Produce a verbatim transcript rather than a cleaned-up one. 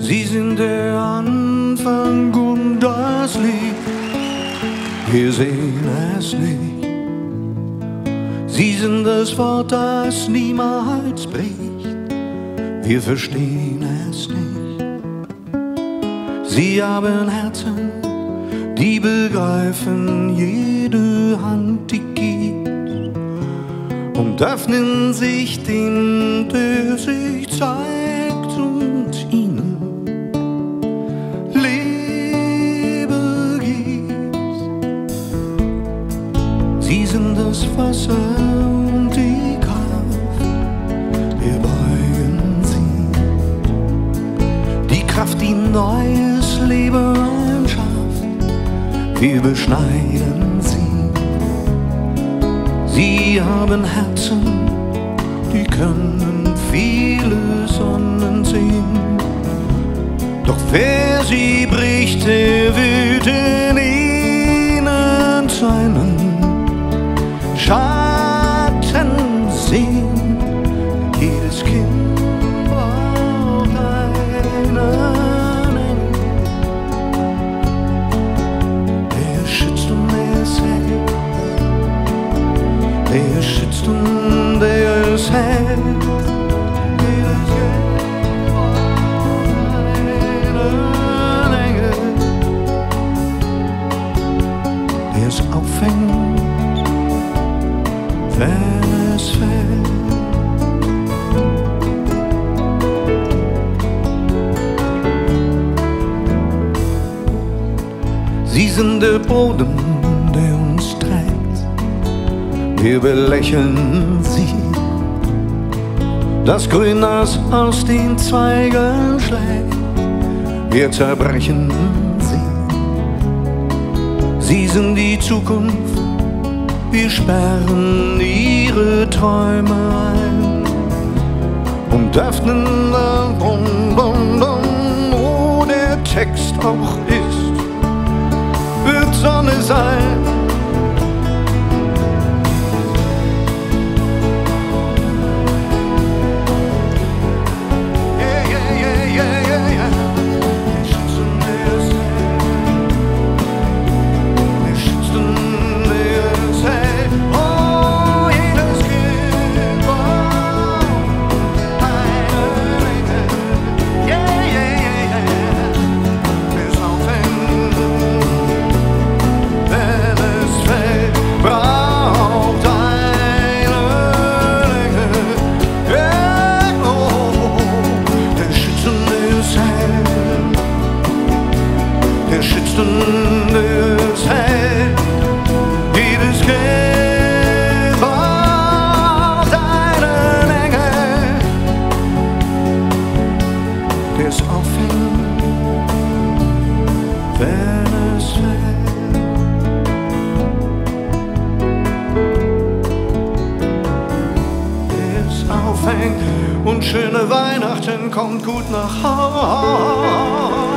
Sie sind der Anfang und das Lied, wir sehen es nicht. Sie sind das Wort, das niemals bricht, wir verstehen es nicht. Sie haben Herzen, die begreifen jede Hand, die gibt, und öffnen sich dem, der sich zeigt und ihnen Liebe gibt. Sie sind das Wasser und die Kraft, wir beugen sie. Die Kraft, die neues Leben schafft, wir beschneiden sie. Sie haben Herzen, die können viele Sonnen sehen. Doch wer sie bricht, der wird in ihnen seinen Schatten sehen. Jedes Kind braucht einen Engel, der schützt und der es hält. Der schützt und der es hält. Jedes Kind braucht einen Engel, der es auffängt, wenn es fällt. Sie sind der Boden, der uns trägt, wir belächeln sie. Das Grün, das aus den Zweigen schlägt, wir zerbrechen sie. Sie sind die Zukunft, wir sperren ihre Träume ein und öffnen dann, bum, bum, bum, wo der Text auch ist, wird Sonne sein. Der schützt und es hält. Jedes Kind braucht einen Engel, der es auffängt, wenn es fällt. Der es auffängt und schöne Weihnachten, kommt gut nach Haus.